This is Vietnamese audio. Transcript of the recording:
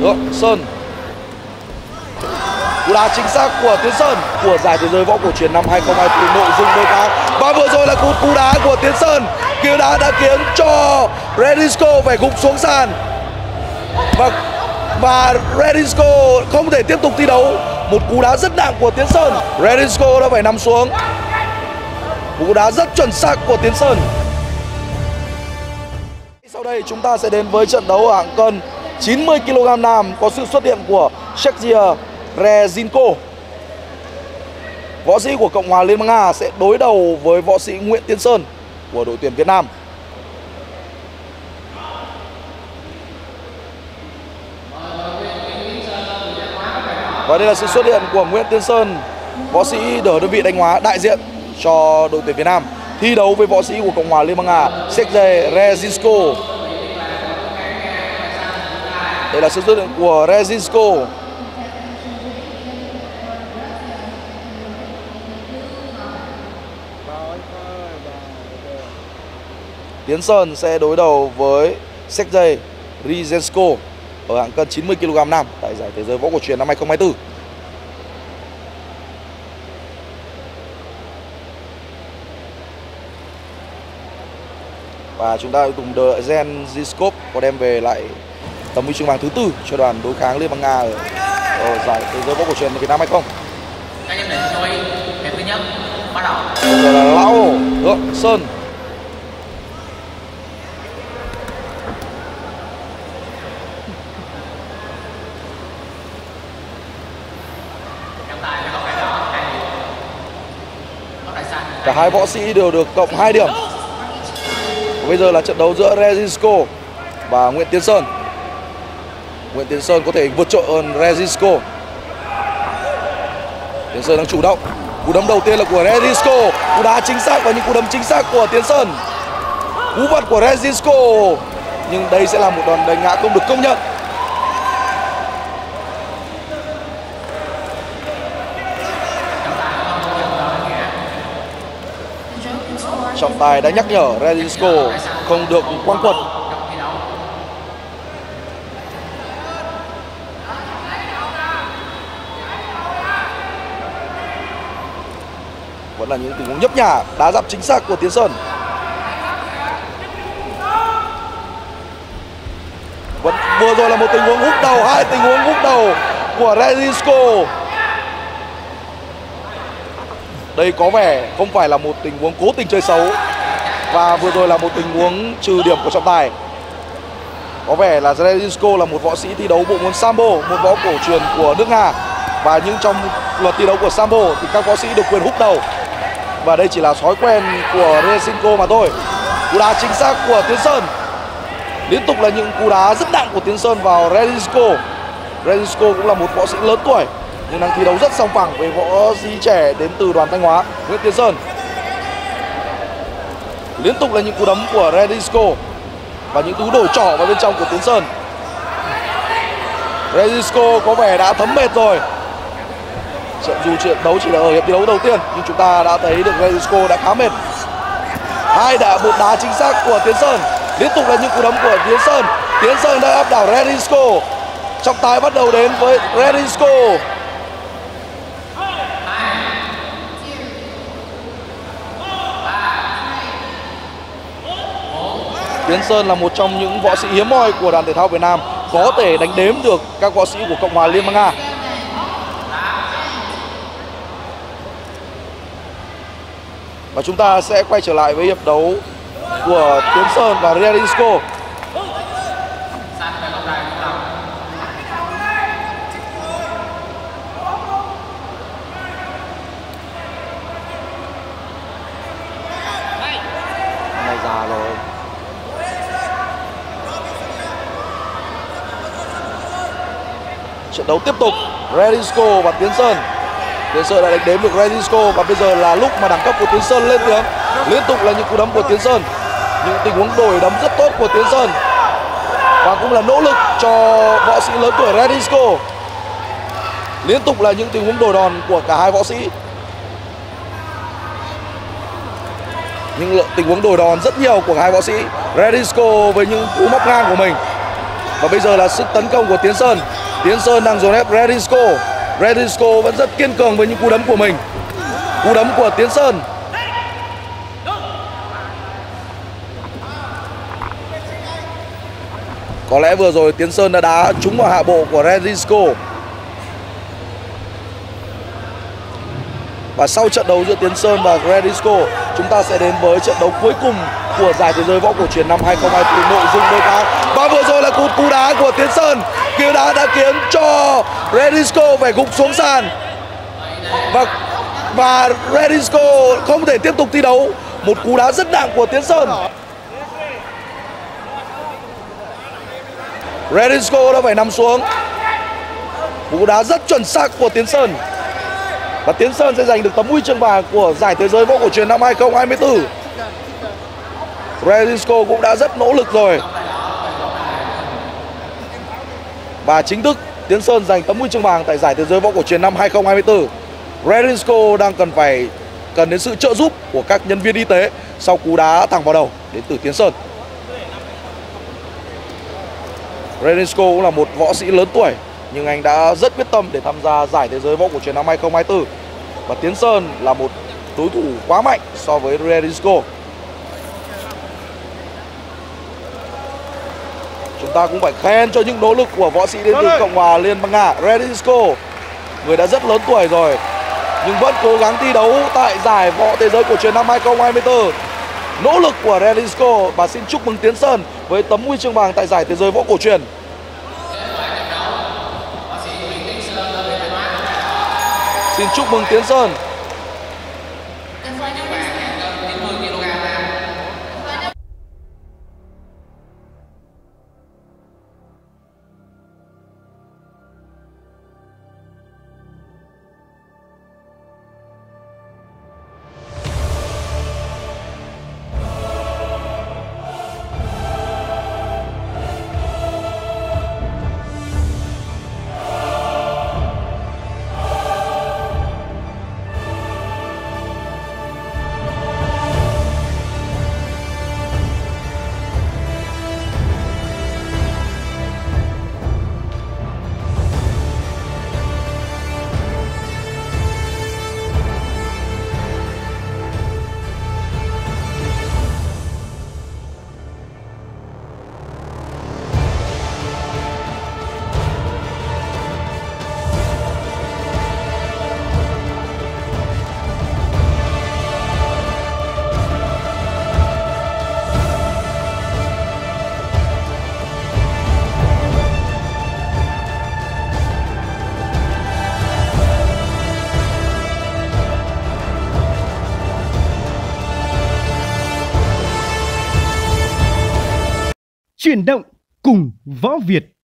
Sơn. Cú đá chính xác của Tiến Sơn của giải thế giới võ cổ truyền năm 2024 nội dung đối kháng. Và vừa rồi là cú đá của Tiến Sơn. Cú đá đã khiến cho Redisco phải gục xuống sàn. Và Redisco không thể tiếp tục thi đấu. Một cú đá rất nặng của Tiến Sơn. Redisco đã phải nằm xuống. Cú đá rất chuẩn xác của Tiến Sơn. Sau đây chúng ta sẽ đến với trận đấu hạng cân 90 kg nam có sự xuất hiện của Sergei Rezinko. Võ sĩ của Cộng hòa Liên bang Nga sẽ đối đầu với võ sĩ Nguyễn Tiến Sơn của đội tuyển Việt Nam. Và đây là sự xuất hiện của Nguyễn Tiến Sơn, võ sĩ ở đơn vị đánh hóa đại diện cho đội tuyển Việt Nam, thi đấu với võ sĩ của Cộng hòa Liên bang Nga Sergei Rezinko. Đây là sự xuất hiện của Rezinko. Tiến Sơn sẽ đối đầu với Sergei Rezinko ở hạng cân 90 kg nam tại giải thế giới võ cổ truyền năm 2024. Và chúng ta cùng đợi Gen Ziskov có đem về lại tấm huy chương vàng thứ 4 cho đoàn đối kháng Liên bang Nga ở giải thế giới võ cổ truyền Việt Nam hay không? Các giám định chú ý, hiệp thứ nhất bắt đầu. Bây giờ là Lão Hượng Sơn. Cả hai võ sĩ đều được cộng 2 điểm. Bây giờ là trận đấu giữa Rezinko và Nguyễn Tiến Sơn. Nguyễn Tiến Sơn có thể vượt trội hơn Rezinko. Tiến Sơn đang chủ động. Cú đấm đầu tiên là của Rezinko. Cú đá chính xác và những cú đấm chính xác của Tiến Sơn. Cú vặn của Rezinko. Nhưng đây sẽ là một đòn đánh ngã không được công nhận. Trọng tài đã nhắc nhở Rezinko không được quăng quật. Vẫn là những tình huống nhấp nhả, đá dặm chính xác của Tiến Sơn. Vừa rồi là một tình huống húc đầu, 2 tình huống húc đầu của Rezinko. Đây có vẻ không phải là một tình huống cố tình chơi xấu. Và vừa rồi là một tình huống trừ điểm của trọng tài. Có vẻ là Rezinko là một võ sĩ thi đấu bộ môn Sambo, một võ cổ truyền của nước Nga. Và nhưng trong luật thi đấu của Sambo thì các võ sĩ được quyền húc đầu. Và đây chỉ là thói quen của Rezinko mà thôi. Cú đá chính xác của Tiến Sơn. Liên tục là những cú đá rất nặng của Tiến Sơn vào Rezinko. Rezinko cũng là một võ sĩ lớn tuổi nhưng đang thi đấu rất song phẳng với võ sĩ trẻ đến từ đoàn Thanh Hóa Nguyễn Tiến Sơn. Liên tục là những cú đấm của Rezinko và những cú đổi trỏ vào bên trong của Tiến Sơn. Rezinko có vẻ đã thấm mệt rồi. Dù trận đấu chỉ là ở hiệp thi đấu đầu tiên nhưng chúng ta đã thấy được Rezinko đã khá mệt. Một đá chính xác của Tiến Sơn. Liên tục là những cú đấm của Tiến Sơn. Tiến Sơn đã áp đảo Rezinko. Trọng tài bắt đầu đến với Rezinko. Tiến Sơn là một trong những võ sĩ hiếm hoi của đoàn thể thao Việt Nam có thể đánh đếm được các võ sĩ của Cộng hòa Liên bang Nga. Và chúng ta sẽ quay trở lại với hiệp đấu của Tiến Sơn và Rezinko. Này già rồi. Trận đấu tiếp tục, Rezinko và Tiến Sơn. Tiến Sơn đã đánh đếm được Rezinko và bây giờ là lúc mà đẳng cấp của Tiến Sơn lên tiếng. Liên tục là những cú đấm của Tiến Sơn, những tình huống đổi đấm rất tốt của Tiến Sơn và cũng là nỗ lực cho võ sĩ lớn tuổi Rezinko. Liên tục là những tình huống đổi đòn của cả hai võ sĩ. Những tình huống đổi đòn rất nhiều của hai võ sĩ. Rezinko với những cú móc ngang của mình Và bây giờ là sức tấn công của Tiến Sơn. Tiến Sơn đang dồn ép Redisco. Redisco vẫn rất kiên cường với những cú đấm của mình. Cú đấm của Tiến Sơn. Có lẽ vừa rồi Tiến Sơn đã đá trúng vào hạ bộ của Redisco. Và sau trận đấu giữa Tiến Sơn và Redisco, chúng ta sẽ đến với trận đấu cuối cùng của giải thế giới võ cổ truyền năm 2024 nội dung đôi kháng. Và vừa rồi là cú đá của Tiến Sơn. Cú đá đã khiến cho Redisco phải gục xuống sàn. Và Redisco không thể tiếp tục thi đấu. Một cú đá rất nặng của Tiến Sơn. Redisco đã phải nằm xuống. Cú đá rất chuẩn xác của Tiến Sơn. Và Tiến Sơn sẽ giành được tấm huy chương vàng của giải thế giới võ cổ truyền năm 2024. Redisco cũng đã rất nỗ lực rồi. Và chính thức Tiến Sơn giành tấm huy chương vàng tại giải thế giới võ cổ truyền năm 2024. Redisco đang cần đến sự trợ giúp của các nhân viên y tế sau cú đá thẳng vào đầu đến từ Tiến Sơn. Redisco cũng là một võ sĩ lớn tuổi, nhưng anh đã rất quyết tâm để tham gia giải thế giới võ cổ truyền năm 2024. Và Tiến Sơn là một đối thủ quá mạnh so với Redisco. Chúng ta cũng phải khen cho những nỗ lực của võ sĩ đến từ Cộng hòa Liên bang Nga. Redisco, người đã rất lớn tuổi rồi, nhưng vẫn cố gắng thi đấu tại giải võ thế giới cổ truyền năm 2024. Nỗ lực của Redisco. Và xin chúc mừng Tiến Sơn với tấm huy chương vàng tại giải thế giới võ cổ truyền. Xin chúc mừng Tiến Sơn. Chuyển động cùng Võ Việt.